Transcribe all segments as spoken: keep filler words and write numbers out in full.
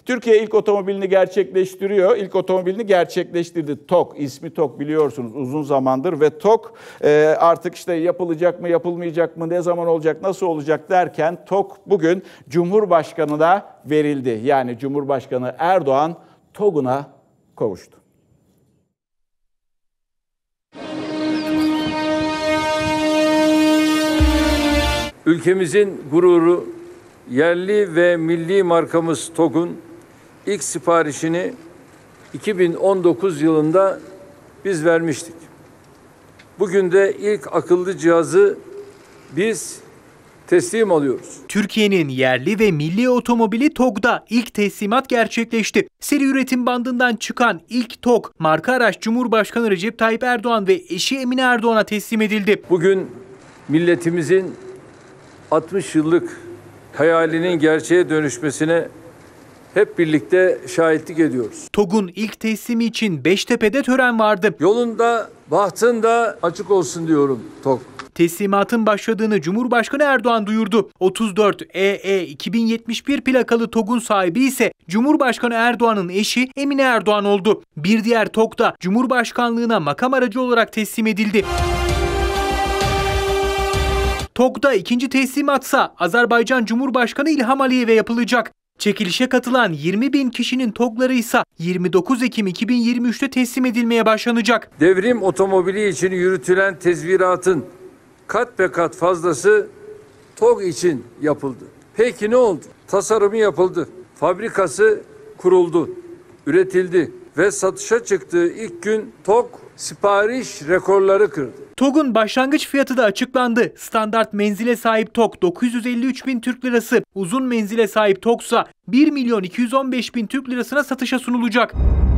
Türkiye ilk otomobilini gerçekleştiriyor. İlk otomobilini gerçekleştirdi. TOG, ismi TOG biliyorsunuz uzun zamandır ve TOG e, artık işte yapılacak mı, yapılmayacak mı, ne zaman olacak, nasıl olacak derken TOG bugün Cumhurbaşkanı'na verildi. Yani Cumhurbaşkanı Erdoğan TOG'una kavuştu. Ülkemizin gururu, yerli ve milli markamız TOG'un ilk siparişini iki bin on dokuz yılında biz vermiştik. Bugün de ilk akıllı cihazı biz teslim alıyoruz. Türkiye'nin yerli ve milli otomobili TOG'da ilk teslimat gerçekleşti. Seri üretim bandından çıkan ilk TOG marka araç Cumhurbaşkanı Recep Tayyip Erdoğan ve eşi Emine Erdoğan'a teslim edildi. Bugün milletimizin altmış yıllık hayalinin gerçeğe dönüşmesine hep birlikte şahitlik ediyoruz. TOG'un ilk teslimi için Beştepe'de tören vardı. Yolunda, bahtında açık olsun diyorum TOG. Teslimatın başladığını Cumhurbaşkanı Erdoğan duyurdu. otuz dört E E iki bin yetmiş bir plakalı TOG'un sahibi ise Cumhurbaşkanı Erdoğan'ın eşi Emine Erdoğan oldu. Bir diğer TOG da Cumhurbaşkanlığına makam aracı olarak teslim edildi. TOG'da ikinci teslimatsa Azerbaycan Cumhurbaşkanı İlham Aliyev'e yapılacak. Çekilişe katılan yirmi bin kişinin TOG'ları ise yirmi dokuz Ekim iki bin yirmi üç'te teslim edilmeye başlanacak. Devrim otomobili için yürütülen tezviratın kat be kat fazlası TOG için yapıldı. Peki ne oldu? Tasarımı yapıldı, fabrikası kuruldu, üretildi ve satışa çıktığı ilk gün TOG sipariş rekorları kırdı. TOG'un başlangıç fiyatı da açıklandı. Standart menzile sahip TOG dokuz yüz elli üç bin Türk Lirası, uzun menzile sahip TOG ise bir milyon iki yüz on beş bin Türk Lirasına satışa sunulacak.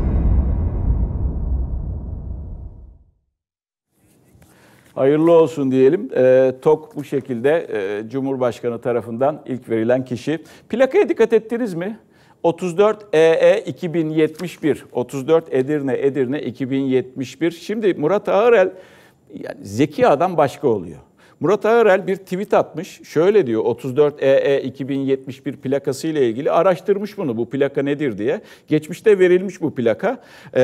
Hayırlı olsun diyelim. E, TOG bu şekilde e, Cumhurbaşkanı tarafından ilk verilen kişi. Plakaya dikkat ettiniz mi? otuz dört E E iki bin yetmiş bir, otuz dört Edirne Edirne iki bin yetmiş bir. Şimdi Murat Ağırel, yani zeki adam başka oluyor. Murat Ağırel bir tweet atmış. Şöyle diyor, otuz dört E E iki bin yetmiş bir plakası ile ilgili araştırmış bunu. Bu plaka nedir diye. Geçmişte verilmiş bu plaka. Ee,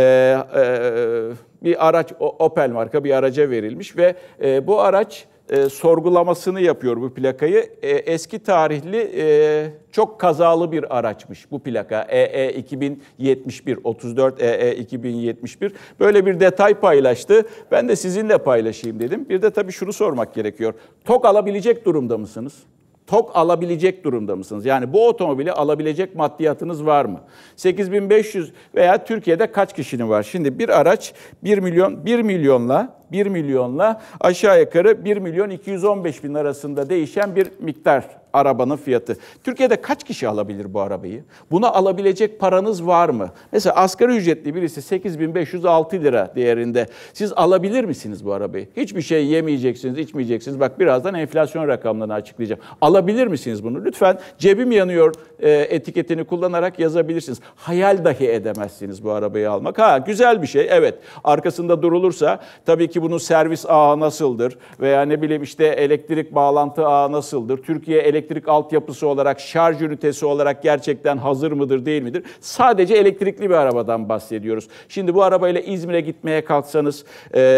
e, bir araç, Opel marka bir araca verilmiş ve e, bu araç e, sorgulamasını yapıyor bu plakayı. E, eski tarihli e, çok kazalı bir araçmış bu plaka. E E iki bin yetmiş bir, otuz dört E E iki bin yetmiş bir. Böyle bir detay paylaştı. Ben de sizinle paylaşayım dedim. Bir de tabii şunu sormak gerekiyor. TOG alabilecek durumda mısınız? TOG alabilecek durumda mısınız? Yani bu otomobili alabilecek maddiyatınız var mı? sekiz bin beş yüz veya Türkiye'de kaç kişinin var? Şimdi bir araç bir milyon, bir milyonla bir milyonla aşağı yukarı bir milyon iki yüz on beş bin arasında değişen bir miktar arabanın fiyatı. Türkiye'de kaç kişi alabilir bu arabayı? Bunu alabilecek paranız var mı? Mesela asgari ücretli birisi sekiz bin beş yüz altı lira değerinde. Siz alabilir misiniz bu arabayı? Hiçbir şey yemeyeceksiniz, içmeyeceksiniz. Bak birazdan enflasyon rakamlarını açıklayacağım. Alabilir misiniz bunu? Lütfen cebim yanıyor e, etiketini kullanarak yazabilirsiniz. Hayal dahi edemezsiniz bu arabayı almak. Ha güzel bir şey, evet. Arkasında durulursa tabii ki bunun servis ağı nasıldır? Veya ne bileyim işte elektrik bağlantı ağı nasıldır? Türkiye elektrik altyapısı olarak, şarj ünitesi olarak gerçekten hazır mıdır, değil midir? Sadece elektrikli bir arabadan bahsediyoruz. Şimdi bu arabayla İzmir'e gitmeye kalksanız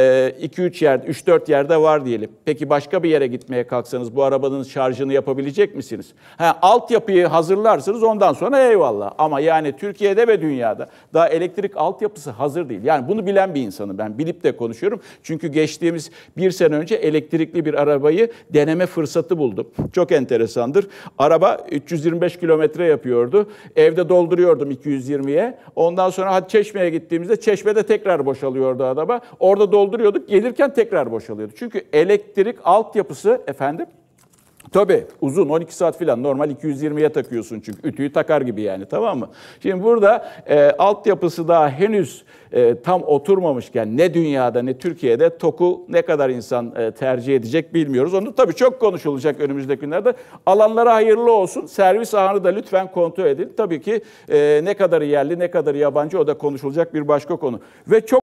iki üç yerde, üç dört yerde var diyelim. Peki başka bir yere gitmeye kalksanız bu arabanın şarjını yapabilecek misiniz? Ha, altyapıyı hazırlarsınız ondan sonra eyvallah. Ama yani Türkiye'de ve dünyada daha elektrik altyapısı hazır değil. Yani bunu bilen bir insanım ben. Bilip de konuşuyorum. Çünkü geçtiğimiz bir sene önce elektrikli bir arabayı deneme fırsatı buldum. Çok enteresandır. Araba üç yüz yirmi beş kilometre yapıyordu. Evde dolduruyordum iki yüz yirmiye. Ondan sonra hadi Çeşme'ye gittiğimizde Çeşme'de tekrar boşalıyordu araba. Orada dolduruyorduk. Gelirken tekrar boşalıyordu. Çünkü elektrik altyapısı efendim tabii uzun on iki saat falan, normal iki yüz yirmiye takıyorsun çünkü ütüyü takar gibi yani, tamam mı? Şimdi burada e, altyapısı daha henüz e, tam oturmamışken ne dünyada ne Türkiye'de TOG'u ne kadar insan e, tercih edecek bilmiyoruz. Onu tabii çok konuşulacak önümüzdeki günlerde. Alanlara hayırlı olsun. Servis ağını da lütfen kontrol edin. Tabii ki e, ne kadar yerli ne kadar yabancı o da konuşulacak bir başka konu. Ve çok